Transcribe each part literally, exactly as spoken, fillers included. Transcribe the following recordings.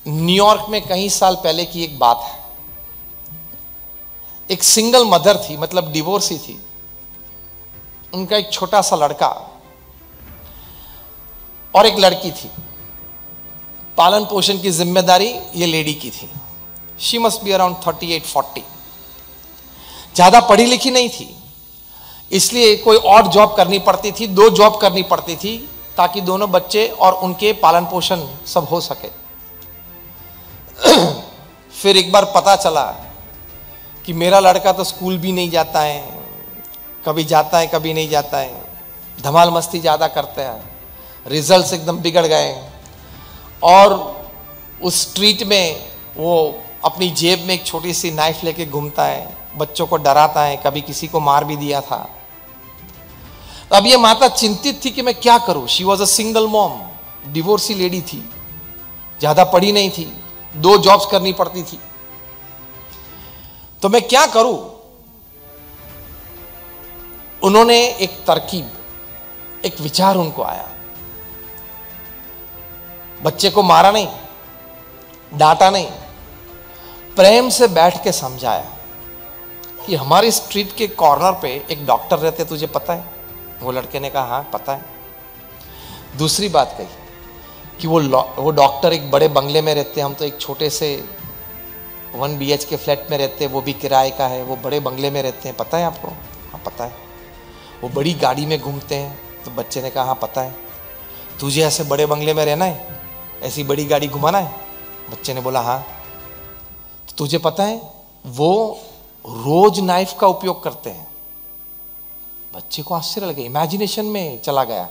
New York में कई साल पहले की एक बात है। एक सिंगल मदर थी, मतलब डिवोर्सी थी। उनका एक छोटा सा लड़का और एक लड़की थी। पालन पोषण की जिम्मेदारी ये लेडी की थी। She must be around thirty eight forty. ज्यादा पढ़ी लिखी नहीं थी, इसलिए कोई और जॉब करनी पड़ती थी, दो जॉब करनी पड़ती थी ताकि दोनों बच्चे और उनके पालन पोषण सब हो सके। फिर एक बार पता चला कि मेरा लड़का तो स्कूल भी नहीं जाता है, कभी जाता है कभी नहीं जाता है, धमाल मस्ती ज़्यादा करते हैं, रिजल्ट्स एकदम बिगड़ गए और उस स्ट्रीट में वो अपनी जेब में एक छोटी सी नाइफ लेके घूमता है, बच्चों को डराता है, कभी किसी को मार भी दिया था। अब ये माता चिंतित थी कि मैं क्या करूं। She was a single mom, divorcee lady थी, ज्यादा पढ़ी नहीं थी, दो जॉब्स करनी पड़ती थी, तो मैं क्या करूं। उन्होंने एक तरकीब, एक विचार उनको आया। बच्चे को मारा नहीं, डांटा नहीं, प्रेम से बैठ के समझाया कि हमारी स्ट्रीट के कॉर्नर पे एक डॉक्टर रहते, तुझे पता है? वो लड़के ने कहा हाँ पता है। दूसरी बात कही कि वो वो डॉक्टर एक बड़े बंगले में रहते, हम तो एक छोटे से one B H K flat में रहते, वो भी किराए का है, वो बड़े बंगले में रहते हैं, पता है आपको? हाँ पता है। वो बड़ी गाड़ी में घूमते हैं, तो बच्चे ने कहा हाँ पता है। तुझे ऐसे बड़े बंगले में रहना है, ऐसी बड़ी गाड़ी घुमाना है? बच्चे ने बोला हाँ। तो तुझे पता है वो रोज नाइफ का उपयोग करते हैं। बच्चे को आश्चर्य लगे, इमेजिनेशन में चला गया।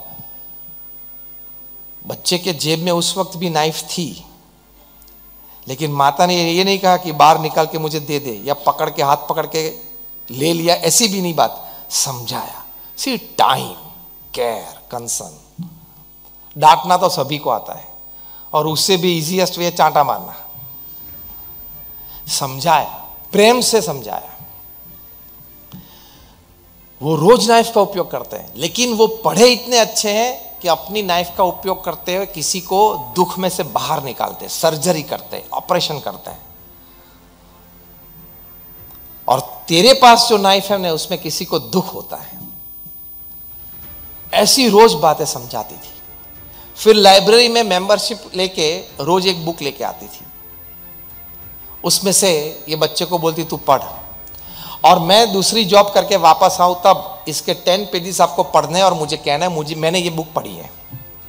बच्चे के जेब में उस वक्त भी नाइफ थी, लेकिन माता ने ये नहीं कहा कि बाहर निकाल के मुझे दे दे या पकड़ के हाथ पकड़ के ले लिया, ऐसी भी नहीं बात। समझाया, सी टाइम, केयर, कंसर्न। डांटना तो सभी को आता है और उससे भी इजीएस्ट वे चांटा मारना। समझाया, प्रेम से समझाया। वो रोज नाइफ का उपयोग करते हैं, लेकिन वो पढ़े इतने अच्छे हैं कि अपनी नाइफ का उपयोग करते हुए किसी को दुख में से बाहर निकालते, सर्जरी करते, ऑपरेशन करते हैं। और तेरे पास जो नाइफ है ना, उसमें किसी को दुख होता है। ऐसी रोज बातें समझाती थी। फिर लाइब्रेरी में मेंबरशिप लेके रोज एक बुक लेके आती थी। उसमें से ये बच्चे को बोलती तू पढ़, और मैं दूसरी जॉब करके वापस आऊं तब इसके टेन पेजेस आपको पढ़ने और मुझे कहना है मुझे मैंने ये बुक पढ़ी है।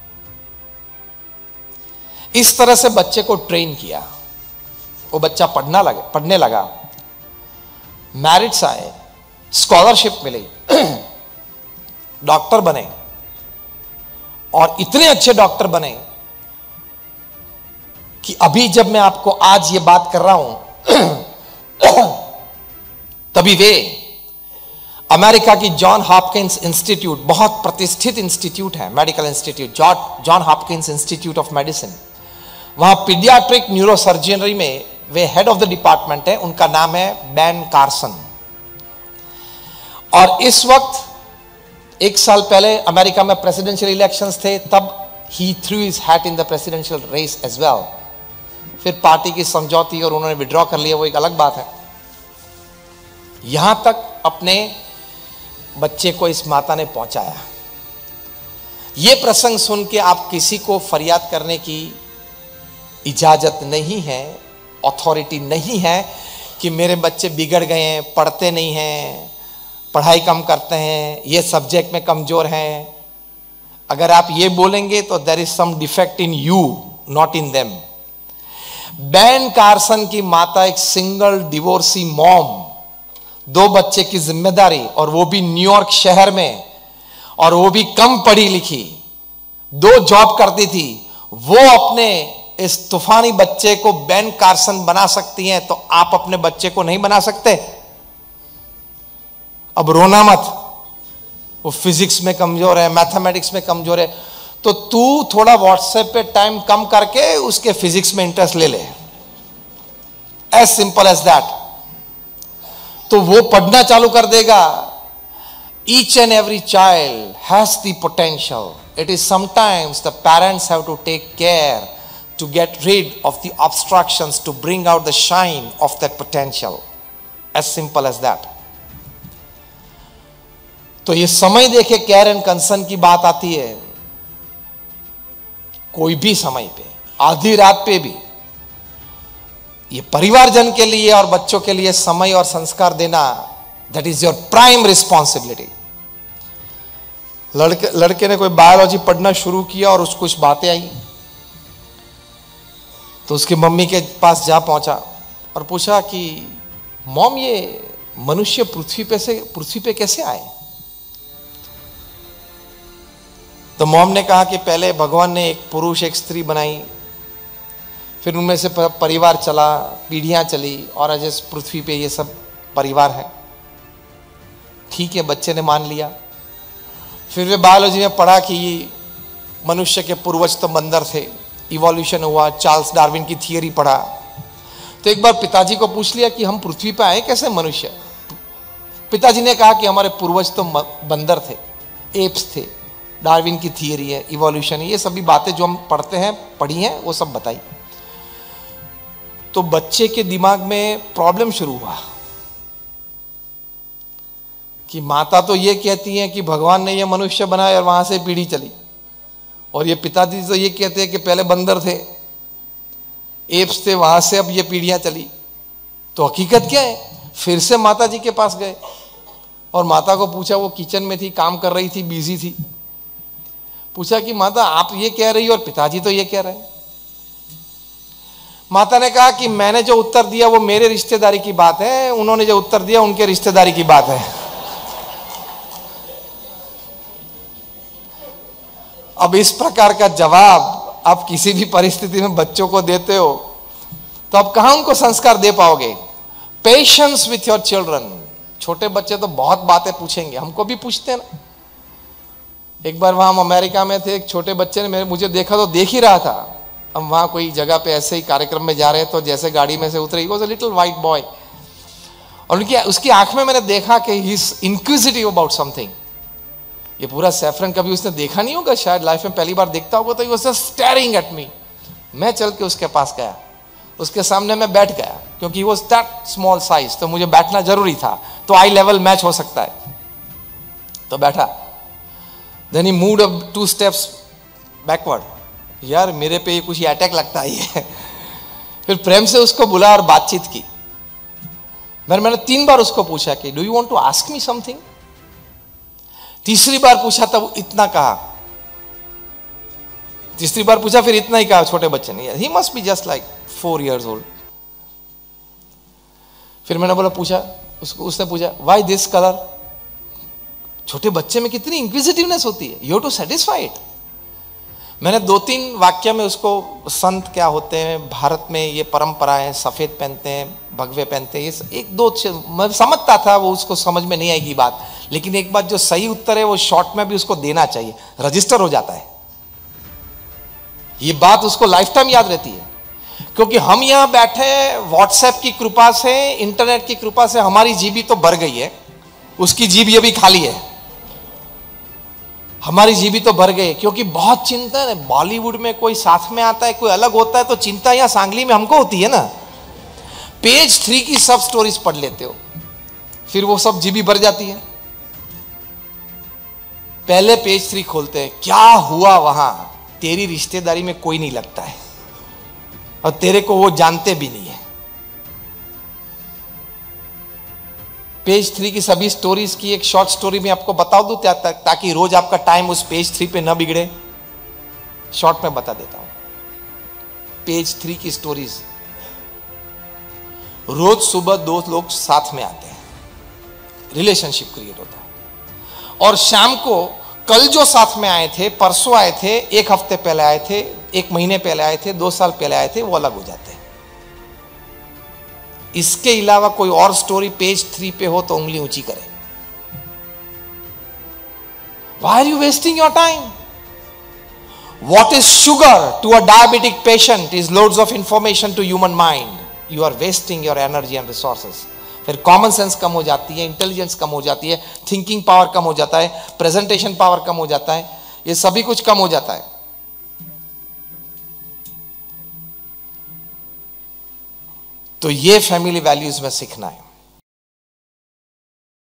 इस तरह से बच्चे को ट्रेन किया। वो बच्चा पढ़ना लगा पढ़ने लगा, मैरिट्स आए, स्कॉलरशिप मिली, डॉक्टर बने, और इतने अच्छे डॉक्टर बने कि अभी जब मैं आपको आज ये बात कर रहा हूं तभी वे अमेरिका की जॉन हॉपकिंस इंस्टीट्यूट, बहुत प्रतिष्ठित इंस्टीट्यूट है, medical institute, John Hopkins institute of medicine, वहां पीडियाट्रिक न्यूरोसर्जरी में वे हेड ऑफ द डिपार्टमेंट है। उनका नाम है बैन कार्सन। और इस वक्त एक साल पहले अमेरिका में प्रेसिडेंशियल इलेक्शंस थे, तब ही threw his hat in the presidential race as well. फिर पार्टी की समझौती और उन्होंने विड्रॉ कर लिया, वो एक अलग बात है। यहां तक अपने बच्चे को इस माता ने पहुंचाया। यह प्रसंग सुन के आप किसी को फरियाद करने की इजाजत नहीं है, अथॉरिटी नहीं है कि मेरे बच्चे बिगड़ गए हैं, पढ़ते नहीं हैं, पढ़ाई कम करते हैं, ये सब्जेक्ट में कमजोर हैं। अगर आप ये बोलेंगे तो there is some defect in you, not in them. Ben Carson की माता एक सिंगल डिवोर्सी मॉम, दो बच्चे की जिम्मेदारी, और वो भी न्यूयॉर्क शहर में, और वो भी कम पढ़ी लिखी, दो जॉब करती थी। वो अपने इस तूफानी बच्चे को बैन कार्सन बना सकती हैं, तो आप अपने बच्चे को नहीं बना सकते? अब रोना मत, वो फिजिक्स में कमजोर है, मैथमेटिक्स में कमजोर है, तो तू थोड़ा व्हाट्सएप पे टाइम कम करके उसके फिजिक्स में इंटरेस्ट ले ले, एज सिंपल एज दैट। तो वो पढ़ना चालू कर देगा। Each and every child has the potential, it is sometimes the parents have to take care to get rid of the obstructions, to bring out the shine of that potential. As simple as that. तो ये समय देखे care and concern की बात आती है, कोई भी समय पे, आधी रात पे भी, ये परिवारजन के लिए और बच्चों के लिए समय और संस्कार देना, that is your prime responsibility. लड़के लड़के ने कोई बायोलॉजी पढ़ना शुरू किया और उसको कुछ बातें आई, तो उसकी मम्मी के पास जा पहुंचा और पूछा कि मॉम, ये मनुष्य पृथ्वी पे से पृथ्वी पे कैसे आए? तो मॉम ने कहा कि पहले भगवान ने एक पुरुष एक स्त्री बनाई, फिर उनमें से परिवार चला, पीढ़ियां चली, और आज इस पृथ्वी पे ये सब परिवार है. ठीक है, बच्चे ने मान लिया. फिर वे बायोलॉजी में पढ़ा कि मनुष्य के पूर्वज तो बंदर थे, इवोल्यूशन हुआ, चार्ल्स डार्विन की थियरी पढ़ा. तो एक बार पिताजी को पूछ लिया कि हम पृथ्वी पे आए कैसे मनुष्य? पिताजी ने कहा कि हमारे पूर्वज तो बंदर थे, एप्स थे, डार्विन की थियरी है, इवोल्यूशन है, ये सभी बातें जो हम पढ़ते हैं, पढ़ी हैं, वो सब बताई. तो बच्चे के दिमाग में प्रॉब्लम शुरू हुआ कि माता तो ये कहती है कि भगवान ने ये मनुष्य बनाया और वहां से पीढ़ी चली, और ये पिताजी तो ये कहते हैं कि पहले बंदर थे, एप्स थे, वहां से अब ये पीढ़ियां चली. तो हकीकत क्या है? फिर से माता जी के पास गए और माता को पूछा, वो किचन में थी, काम कर रही थी, बिजी थी. पूछा कि माता आप ये कह रही हो और पिताजी तो ये कह रहे हैं. माता ने कहा कि मैंने जो उत्तर दिया वो मेरे रिश्तेदारी की बात है, उन्होंने जो उत्तर दिया उनके रिश्तेदारी की बात है. अब इस प्रकार का जवाब आप किसी भी परिस्थिति में बच्चों को देते हो तो आप कहां उनको संस्कार दे पाओगे? Patience with your children. छोटे बच्चे तो बहुत बातें पूछेंगे, हमको भी पूछते हैं ना. एक बार वहां हम अमेरिका में थे, एक छोटे बच्चे ने मेरे मुझे देखा तो देख ही रहा था. हम वहां कोई जगह पे ऐसे ही कार्यक्रम में जा रहे हैं, तो जैसे गाड़ी में से उतरे, he was a little white boy, और उनकी उसकी आंख में मैंने देखा कि he is inquisitive about something. ये पूरा सैफरन कभी उसने देखा नहीं होगा, शायद लाइफ में पहली बार देखता होगा. तो he was just staring at me. मैं चल के उसके पास गया, उसके सामने मैं बैठ गया, क्योंकि वो दैट स्मॉल साइज, तो मुझे बैठना जरूरी था, तो आई लेवल मैच हो सकता है, तो बैठा. Then he moved up two steps backward. यार मेरे पे कुछ अटैक लगता ही है. फिर प्रेम से उसको बुला और बातचीत की. मैंने मैंने तीन बार उसको पूछा कि do you want to ask me something. तीसरी बार पूछा तब इतना कहा, तीसरी बार पूछा फिर इतना ही कहा छोटे बच्चे ने. He must be just like four years old. फिर मैंने बोला पूछा उसको, उसने पूछा व्हाई दिस कलर. छोटे बच्चे में कितनी इंक्विजिटिवनेस होती है. You have to satisfy it. मैंने दो तीन वाक्य में उसको, संत क्या होते हैं, भारत में ये परंपराएं, सफेद पहनते हैं, भगवे पहनते हैं, ये एक दो मैं समझता था, वो उसको समझ में नहीं आएगी बात. लेकिन एक बात जो सही उत्तर है वो शॉर्ट में भी उसको देना चाहिए, रजिस्टर हो जाता है. ये बात उसको लाइफ टाइम याद रहती है. क्योंकि हम यहां बैठे व्हाट्सएप की कृपा से, इंटरनेट की कृपा से हमारी जीबी तो भर गई है, उसकी जीबी अभी खाली है. हमारी जीबी तो भर गई, क्योंकि बहुत चिंता है. बॉलीवुड में कोई साथ में आता है, कोई अलग होता है, तो चिंता यहां सांगली में हमको होती है ना. पेज थ्री की सब स्टोरीज पढ़ लेते हो, फिर वो सब जीबी भर जाती है. पहले पेज थ्री खोलते हैं, क्या हुआ वहां. तेरी रिश्तेदारी में कोई नहीं लगता है और तेरे को वो जानते भी नहीं है. पेज थ्री की सभी स्टोरीज की एक शॉर्ट स्टोरी में आपको बता दूं ता, ताकि रोज आपका टाइम उस पेज थ्री पे न बिगड़े. शॉर्ट में बता देता हूं. पेज थ्री की स्टोरीज, रोज सुबह दो लोग साथ में आते हैं, रिलेशनशिप क्रिएट होता है. और शाम को कल जो साथ में आए थे, परसों आए थे, एक हफ्ते पहले आए थे, एक महीने पहले आए थे, दो साल पहले आए थे, वो अलग हो जाते हैं. इसके अलावा कोई और स्टोरी पेज थ्री पे हो तो उंगली ऊंची करें. Why are you wasting your time? What is sugar to a diabetic patient is loads of information to human mind. You are wasting your energy and resources. फिर कॉमन सेंस कम हो जाती है, इंटेलिजेंस कम हो जाती है, थिंकिंग पावर कम हो जाता है, प्रेजेंटेशन पावर कम हो जाता है, ये सभी कुछ कम हो जाता है. तो ये फैमिली वैल्यूज में सीखना है।